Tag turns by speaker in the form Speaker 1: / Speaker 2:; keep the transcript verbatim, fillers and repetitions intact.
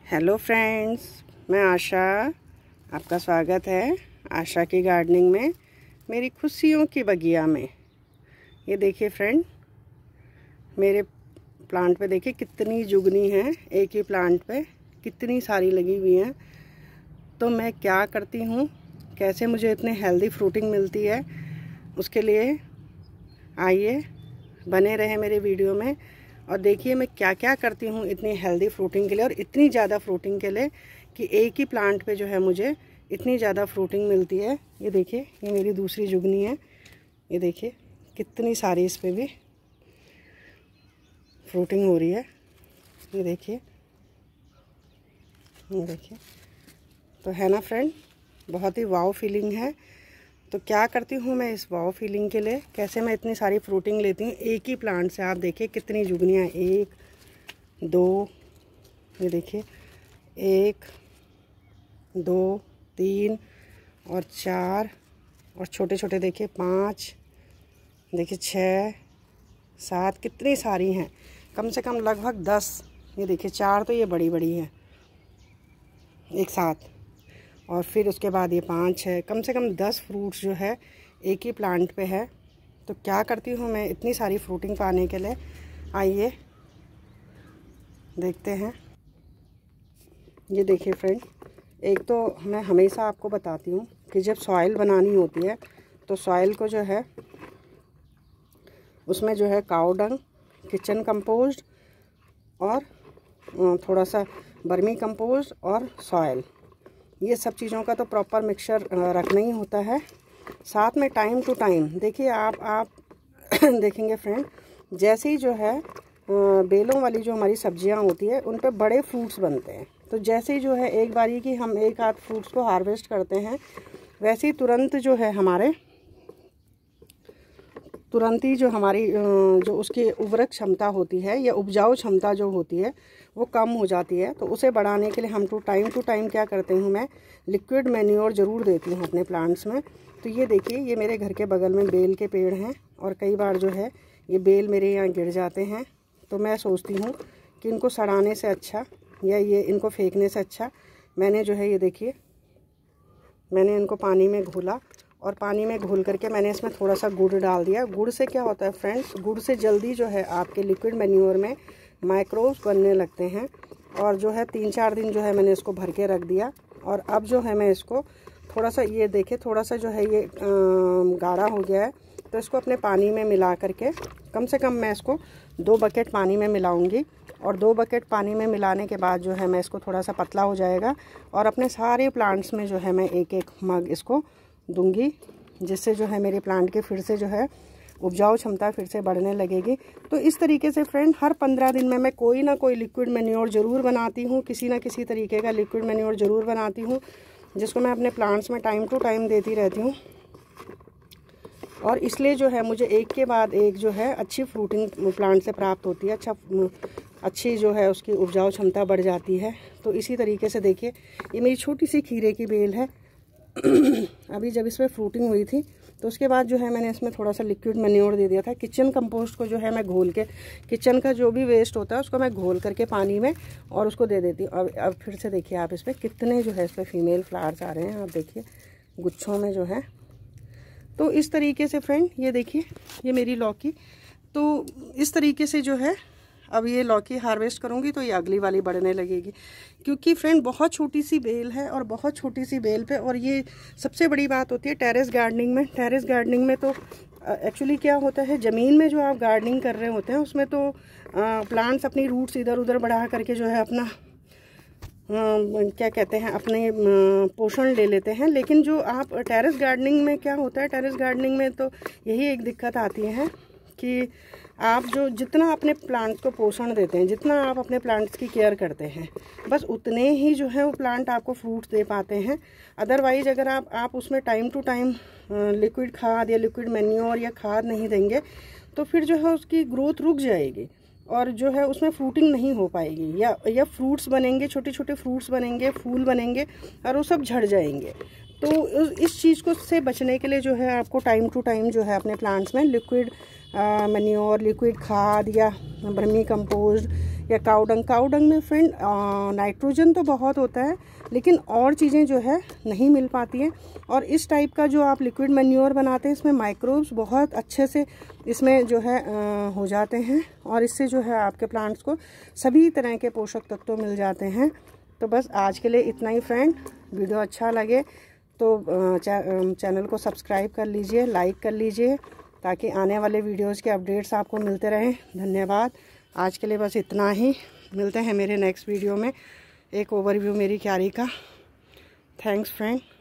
Speaker 1: Hello friends, मैं आशा, आपका स्वागत है आशा की गार्डनिंग में, मेरी खुशियों की बगिया में। ये देखिए फ्रेंड, मेरे प्लांट पे देखिए कितनी जुगनी है, एक ही प्लांट पे कितनी सारी लगी हुई हैं। तो मैं क्या करती हूँ, कैसे मुझे इतने हेल्दी फ्रूटिंग मिलती है, उसके लिए आइए बने रहे मेरे वीडियो में और देखिए मैं क्या क्या करती हूँ इतनी हेल्दी फ्रूटिंग के लिए और इतनी ज़्यादा फ्रूटिंग के लिए कि एक ही प्लांट पे जो है मुझे इतनी ज़्यादा फ्रूटिंग मिलती है। ये देखिए, ये मेरी दूसरी जुगनी है। ये देखिए कितनी सारी इस पे भी फ्रूटिंग हो रही है। ये देखिए, ये देखिए, तो है ना फ्रेंड, बहुत ही वाव फीलिंग है। तो क्या करती हूँ मैं इस वाव फीलिंग के लिए, कैसे मैं इतनी सारी फ्रूटिंग लेती हूँ एक ही प्लांट से। आप देखिए कितनी जुगनियाँ, एक दो, ये देखिए, एक दो तीन और चार, और छोटे छोटे देखिए पाँच, देखिए छः सात, कितनी सारी हैं, कम से कम लगभग दस। ये देखिए चार तो ये बड़ी बड़ी हैं एक साथ, और फिर उसके बाद ये पाँच है, कम से कम दस फ्रूट्स जो है एक ही प्लांट पे है। तो क्या करती हूँ मैं इतनी सारी फ्रूटिंग पाने के लिए, आइए देखते हैं। ये देखिए फ्रेंड, एक तो मैं हमेशा आपको बताती हूँ कि जब सॉइल बनानी होती है तो सॉइल को जो है उसमें जो है काऊ डंग, किचन कंपोस्ट और थोड़ा सा बर्मी कंपोस्ट और सॉइल, ये सब चीज़ों का तो प्रॉपर मिक्सचर रखना ही होता है। साथ में टाइम टू टाइम देखिए आप आप देखेंगे फ्रेंड, जैसे ही जो है बेलों वाली जो हमारी सब्जियां होती है उन पे बड़े फ्रूट्स बनते हैं। तो जैसे ही जो है एक बारी की हम एक आध फ्रूट्स को हार्वेस्ट करते हैं, वैसे ही तुरंत जो है हमारे तुरंत ही जो हमारी जो उसकी उर्वरक क्षमता होती है या उपजाऊ क्षमता जो होती है वो कम हो जाती है। तो उसे बढ़ाने के लिए हम टू टाइम टू टाइम क्या करते हूँ, मैं लिक्विड मैन्योर ज़रूर देती हूँ अपने प्लांट्स में। तो ये देखिए, ये मेरे घर के बगल में बेल के पेड़ हैं और कई बार जो है ये बेल मेरे यहाँ गिर जाते हैं। तो मैं सोचती हूँ कि इनको सड़ाने से अच्छा या ये इनको फेंकने से अच्छा मैंने जो है, ये देखिए, मैंने इनको पानी में घोला और पानी में घोल करके मैंने इसमें थोड़ा सा गुड़ डाल दिया। गुड़ से क्या होता है फ्रेंड्स, गुड़ से जल्दी जो है आपके लिक्विड मैन्योर में माइक्रोब्स बनने लगते हैं। और जो है तीन चार दिन जो है मैंने इसको भर के रख दिया और अब जो है मैं इसको थोड़ा सा, ये देखिए थोड़ा सा जो है ये गाढ़ा हो गया है। तो इसको अपने पानी में मिला करके, कम से कम मैं इसको दो बकेट पानी में मिलाऊंगी और दो बकेट पानी में मिलाने के बाद जो है मैं इसको थोड़ा सा पतला हो जाएगा और अपने सारे प्लांट्स में जो है मैं एक एक मग इसको दूंगी, जिससे जो है मेरे प्लांट के फिर से जो है उपजाऊ क्षमता फिर से बढ़ने लगेगी। तो इस तरीके से फ्रेंड, हर पंद्रह दिन में मैं कोई ना कोई लिक्विड मैन्योर ज़रूर बनाती हूँ, किसी ना किसी तरीके का लिक्विड मैन्योर ज़रूर बनाती हूँ, जिसको मैं अपने प्लांट्स में टाइम टू टाइम देती रहती हूँ। और इसलिए जो है मुझे एक के बाद एक जो है अच्छी फ्रूटिंग प्लांट से प्राप्त होती है, अच्छा अच्छी जो है उसकी उपजाऊ क्षमता बढ़ जाती है। तो इसी तरीके से देखिए, ये मेरी छोटी सी खीरे की बेल है। अभी जब इसमें फ्रूटिंग हुई थी तो उसके बाद जो है मैंने इसमें थोड़ा सा लिक्विड मैन्योर दे दिया था। किचन कंपोस्ट को जो है मैं घोल के, किचन का जो भी वेस्ट होता है उसको मैं घोल करके पानी में और उसको दे देती हूँ। अब अब फिर से देखिए आप, इस पर कितने जो है इस पर फीमेल फ्लावर्स आ रहे हैं, आप देखिए गुच्छों में जो है। तो इस तरीके से फ्रेंड, ये देखिए, ये मेरी लौकी, तो इस तरीके से जो है अब ये लौकी हार्वेस्ट करूँगी तो ये अगली वाली बढ़ने लगेगी, क्योंकि फ्रेंड बहुत छोटी सी बेल है और बहुत छोटी सी बेल पे, और ये सबसे बड़ी बात होती है टेरेस गार्डनिंग में। टेरेस गार्डनिंग में तो एक्चुअली क्या होता है, ज़मीन में जो आप गार्डनिंग कर रहे होते हैं उसमें तो प्लांट्स अपनी रूट्स इधर उधर बढ़ा करके जो है अपना आ, क्या कहते हैं, अपने पोषण ले लेते हैं। लेकिन जो आप टेरेस गार्डनिंग में क्या होता है, टेरेस गार्डनिंग में तो यही एक दिक्कत आती है कि आप जो जितना अपने प्लांट्स को पोषण देते हैं, जितना आप अपने प्लांट्स की केयर करते हैं, बस उतने ही जो है वो प्लांट आपको फ्रूट्स दे पाते हैं। अदरवाइज अगर आप आप उसमें टाइम टू टाइम लिक्विड खाद या लिक्विड मैन्योर या खाद नहीं देंगे तो फिर जो है उसकी ग्रोथ रुक जाएगी और जो है उसमें फ्रूटिंग नहीं हो पाएगी, या या फ्रूट्स बनेंगे, छोटे छोटे फ्रूट्स बनेंगे, फूल बनेंगे और वो सब झड़ जाएंगे। तो इस चीज़ को से बचने के लिए जो है आपको टाइम टू टाइम जो है अपने प्लांट्स में लिक्विड मैन्योर, लिक्विड खाद या वर्मी कंपोस्ट या काउडंग। काउडंग में फ्रेंड नाइट्रोजन तो बहुत होता है, लेकिन और चीज़ें जो है नहीं मिल पाती हैं। और इस टाइप का जो आप लिक्विड मैन्योर बनाते हैं, इसमें माइक्रोब्स बहुत अच्छे से इसमें जो है आ, हो जाते हैं, और इससे जो है आपके प्लांट्स को सभी तरह के पोषक तत्व मिल जाते हैं। तो बस आज के लिए इतना ही फ्रेंड। वीडियो अच्छा लगे तो चैनल को सब्सक्राइब कर लीजिए, लाइक कर लीजिए, ताकि आने वाले वीडियोस के अपडेट्स आपको मिलते रहें। धन्यवाद। आज के लिए बस इतना ही। मिलते हैं मेरे नेक्स्ट वीडियो में, एक ओवरव्यू मेरी क्यारी का। Thanks friend.